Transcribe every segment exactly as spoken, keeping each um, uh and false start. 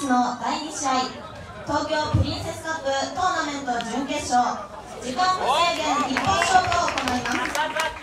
のだいに試合、東京プリンセスカップトーナメント準決勝、時間無制限一本勝負を行います。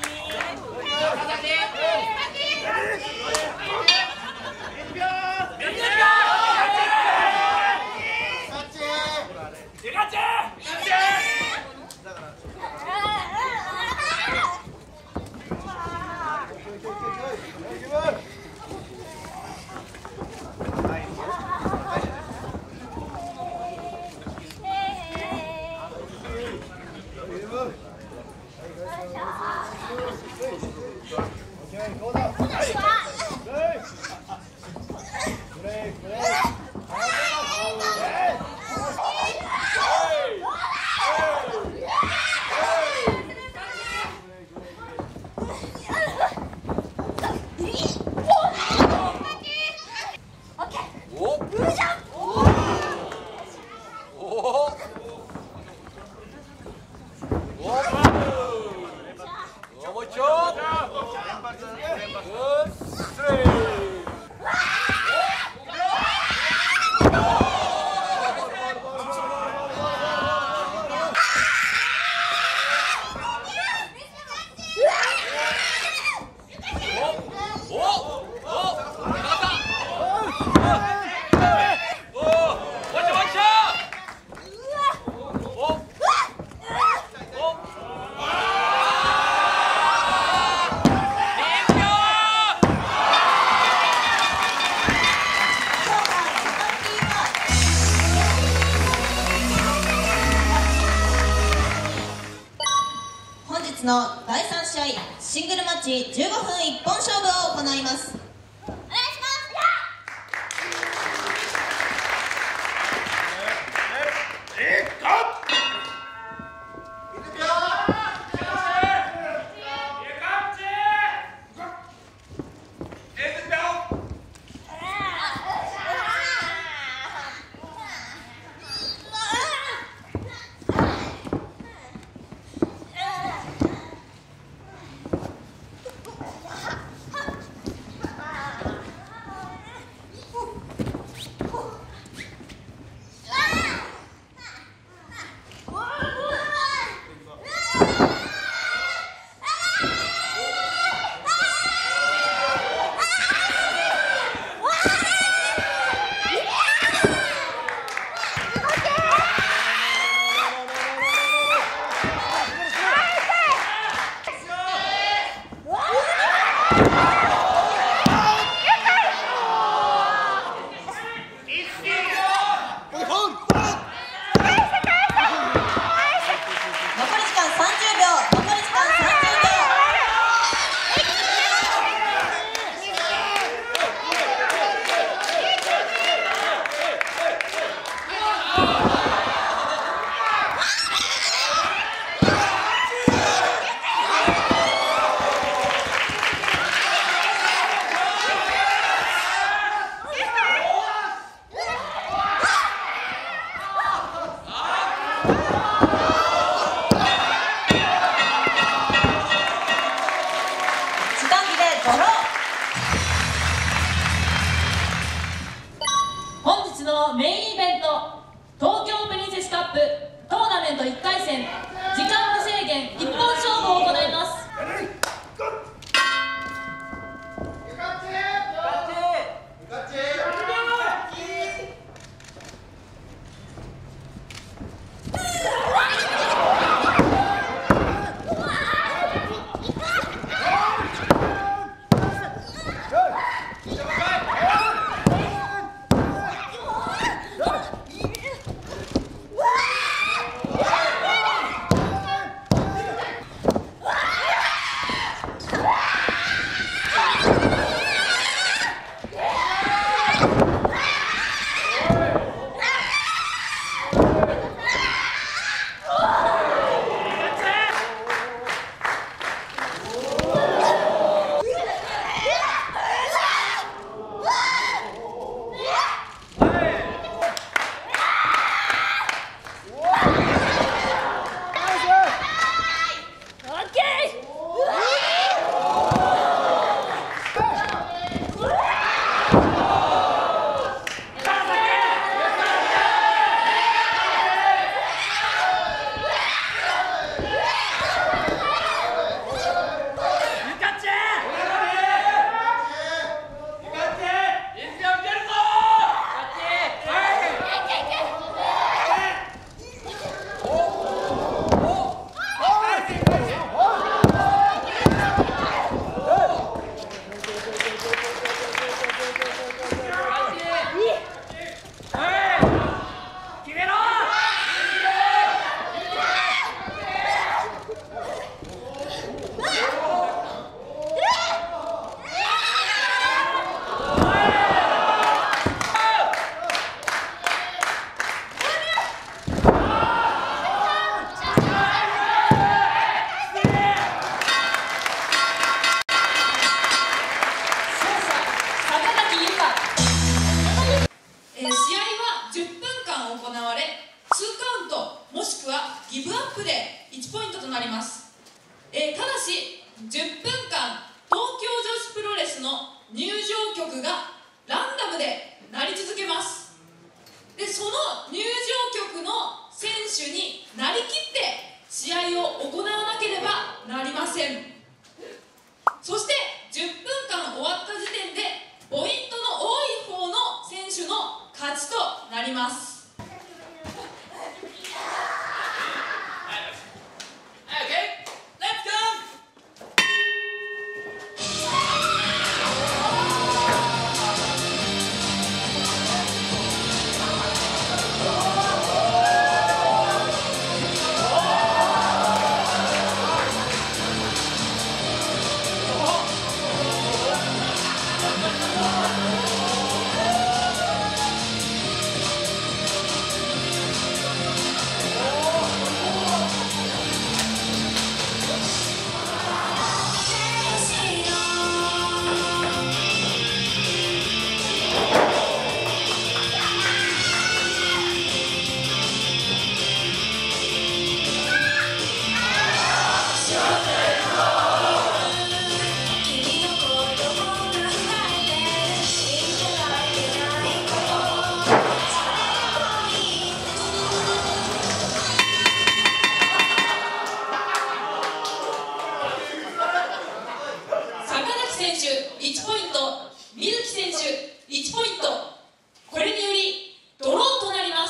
本日のだいさん試合、シングルマッチじゅうごふん一本勝負を行います。お願いします。本日のメインイベント、東京プリンセスカップトーナメントいっかい戦、時間無制限一本勝負を行います。 Woo! 曲がランダムで鳴り続けます。でその入場曲の選手になりきって試合を行わなければなりません。そしてじゅっぷんかん終わった時点でポイントの多い方の選手の勝ちとなります。いちポイント、水木選手いちポイント、これによりドローとなります。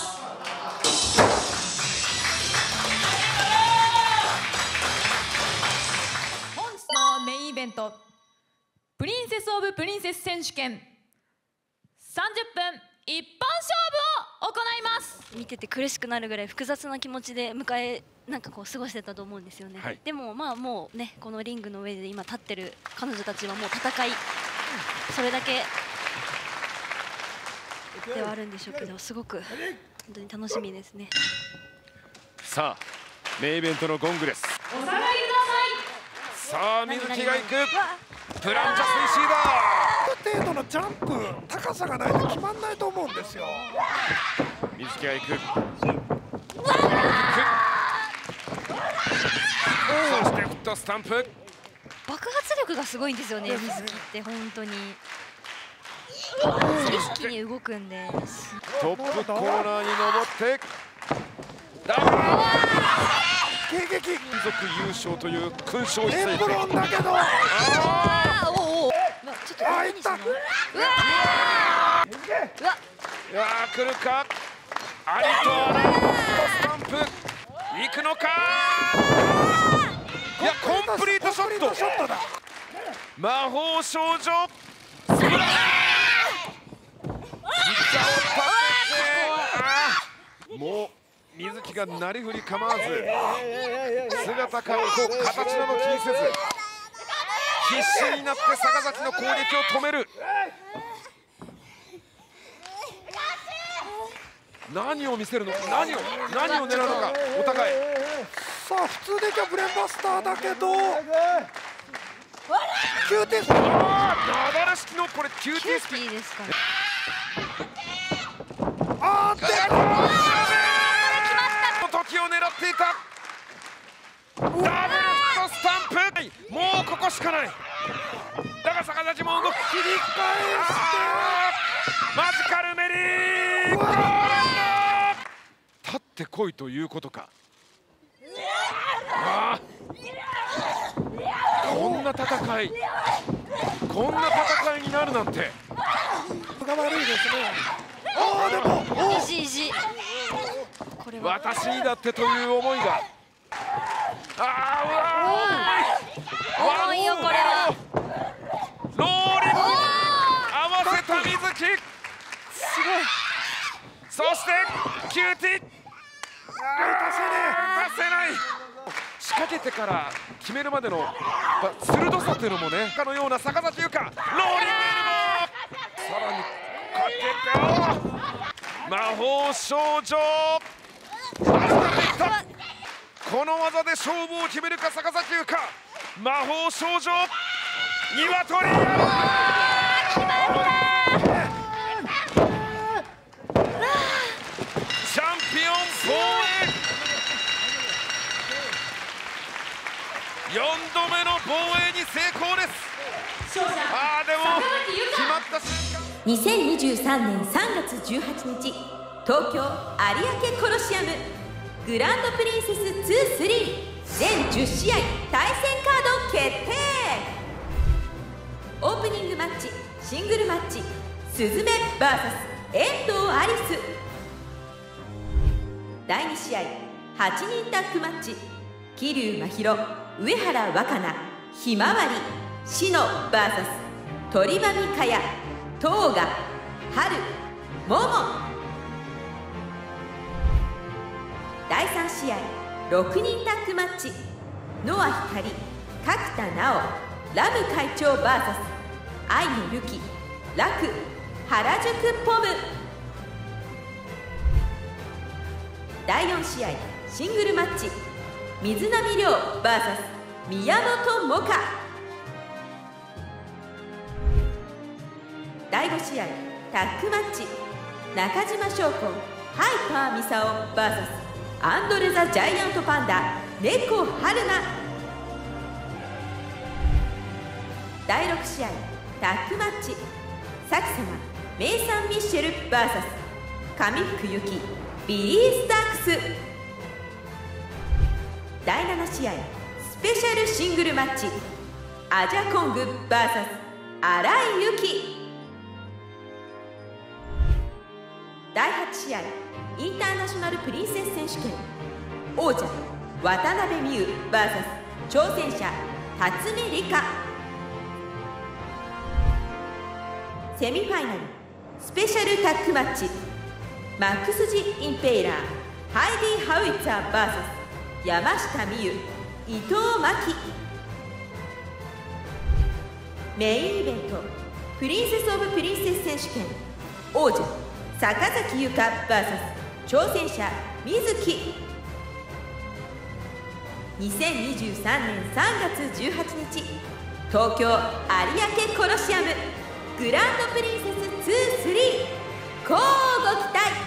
本日のメインイベント、プリンセス・オブ・プリンセス選手権さんじゅっぷん一本勝負を行います。 見てて苦しくなるぐらい複雑な気持ちで迎えなんかこう過ごしてたと思うんですよね、はい、でもまあもうねこのリングの上で今立ってる彼女たちはもう戦いそれだけではあるんでしょうけど、すごく本当に楽しみですね。 さあメインイベントのゴングです。 お下がりください。さあ水木が行くプランジャスイシーダー程度のジャンプ高さがないと決まんないと思うんですよ。 水木が行くそしてフットスタンプ。 爆発力がすごいんですよね水木って本当に一気に動くんで。 トップコーナーに登って迎撃連続優勝という勲章をしていてエプロンだけど、ああおおちょっとあいった、うわうわいやー来るかアリとアラフットスタンプ行くのかいやコンプリートショットショットだ。 魔法少女膝を立ててあもう水木がなりふり構わず姿か形など気にせず必死になって坂崎の攻撃を止める。何を見せるのか何を何を狙うのかお互い。 さあ普通できゃブレンバスターだけどキューティースピーなだら式のこれキューティースピーですかね。 あーで時を狙っていたダブルフットスタンプ。もうここしかない。だが坂崎も動く。 切り返してマジカルメリー立ってこいということか。あこんな戦いこんな戦いになるなんて。 が悪いですね。ああでも意地意地これは私にだってという思いが。ああ重いよこれは。 ローリング合わせた水木。 すごい。 そしてキューティーあ出せない仕掛けてから決めるまでの鋭さというのもねかのような坂崎優香ローリングエルボーさらにかけて魔法少女この技で勝負を決めるか坂崎優香。魔法少女ニワトリチャンピオン防衛よんどめの防衛に成功です。あーでも決まったにせんにじゅうさんねんさんがつじゅうはちにち、東京有明コロシアムグランドプリンセスに、さん全じゅっしあい対戦カード決定。オープニングマッチシングルマッチ、スズメ ブイエス 遠藤アリス。だいにしあいはちにんタッグマッチ、桐生真宙、上原若菜、ひまわり、篠 ブイエス 鳥羽美香也、東賀、春、桃。だいさんしあいろくにんタッグマッチ、ノア光、角田直、ラム会長 ブイエス 愛のゆき、楽、原宿ポム。だいよんしあいシングルマッチ、水波亮 ブイエス 宮本萌歌。だいごしあいタッグマッチ、中島翔子、ハイパーミサオ ブイエス アンドレ・ザ・ジャイアントパンダ、猫春菜。だいろくしあいタッグマッチ、サク様、メイサン・ミッシェル ブイエス 上福由紀、ビリー・スタークス。だいななしあいスペシャルシングルマッチ、アジャコング ブイエス 新井由紀。だいはちしあいインターナショナルプリンセス選手権、王者渡辺美優 ブイエス 挑戦者辰巳梨花。セミファイナルスペシャルタッグマッチ、マックス・ジ・インペイラー、ハイディ・ハウイッツァー ブイエス 山下美夢、伊藤真希。メインイベントプリンセス・オブ・プリンセス選手権、王者坂崎優香 ブイエス 挑戦者水木。にせんにじゅうさんねんさんがつじゅうはちにち、東京有明コロシアムグランドプリンセスに、さん、乞うご期待。